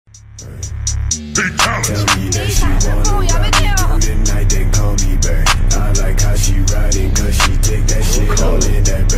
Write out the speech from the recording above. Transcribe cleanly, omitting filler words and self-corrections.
Tell me that she wanna ride me through the night, then call me back. I like how she riding, cause she take that shit all in that